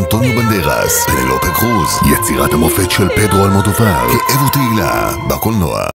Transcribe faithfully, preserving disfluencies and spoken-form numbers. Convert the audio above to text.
אנטוניו בנדרס, פנלופה קרוז, יצירת המופת של פדרו אלמודובר, כאב ותהילה, בקולנוע.